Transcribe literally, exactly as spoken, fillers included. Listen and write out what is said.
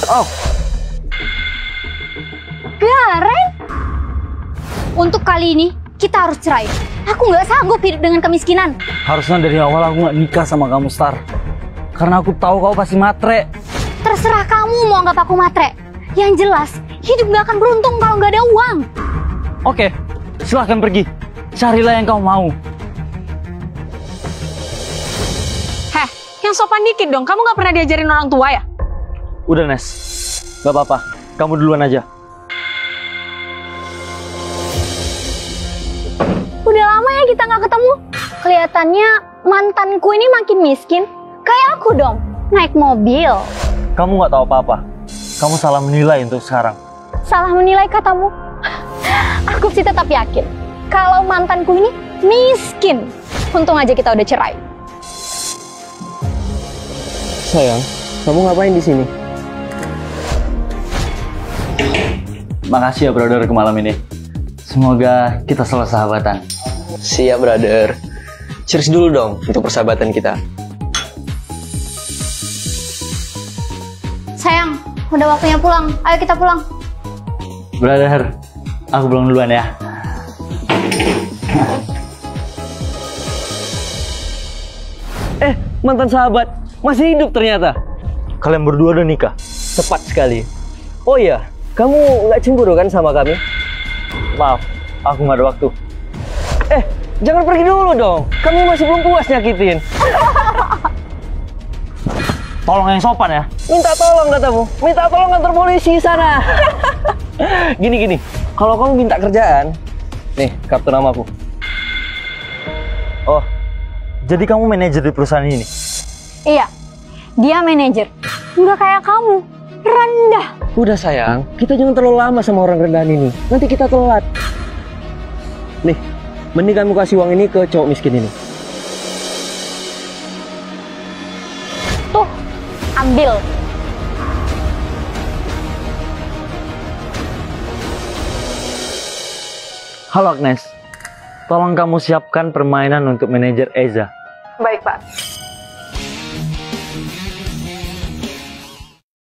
Oh. Garen, untuk kali ini kita harus cerai. Aku nggak sanggup hidup dengan kemiskinan. Harusnya dari awal aku nggak nikah sama kamu, Star. Karena aku tahu kau pasti matre. Terserah kamu mau anggap aku matre. Yang jelas, hidup nggak akan beruntung kalau nggak ada uang. Oke, silahkan pergi. Carilah yang kau mau. Heh, yang sopan dikit dong. Kamu nggak pernah diajarin orang tua ya? Udah, Nes. Gak apa-apa. Kamu duluan aja. Udah lama ya kita nggak ketemu. Kelihatannya mantanku ini makin miskin. Kayak aku dong, naik mobil. Kamu nggak tahu apa-apa. Kamu salah menilai untuk sekarang. Salah menilai katamu? Aku sih tetap yakin kalau mantanku ini miskin. Untung aja kita udah cerai. Sayang, kamu ngapain di sini? Makasih ya, brother, ke malam ini. Semoga kita selalu sahabatan. Siap, brother. Cheers dulu dong untuk persahabatan kita. Sayang, udah waktunya pulang. Ayo kita pulang. Brother, aku pulang duluan ya. Eh, mantan sahabat, masih hidup ternyata. Kalian berdua udah nikah? Tepat sekali. Oh iya, kamu nggak cemburu kan sama kami? Maaf, aku nggak ada waktu. Eh, jangan pergi dulu dong. Kami masih belum puas nyakitin. Tolong yang sopan ya. Minta tolong katamu. Minta tolong kantor polisi sana. Gini-gini, kalau kamu minta kerjaan, nih kartu namaku. Oh, jadi kamu manajer di perusahaan ini? Iya, dia manajer. Nggak kayak kamu, rendah. Udah sayang, kita jangan terlalu lama sama orang rendahan ini. Nanti kita telat. Nih, mending kamu kasih uang ini ke cowok miskin ini. Tuh, ambil. Halo Agnes, tolong kamu siapkan permainan untuk manajer Eza. Baik, Pak.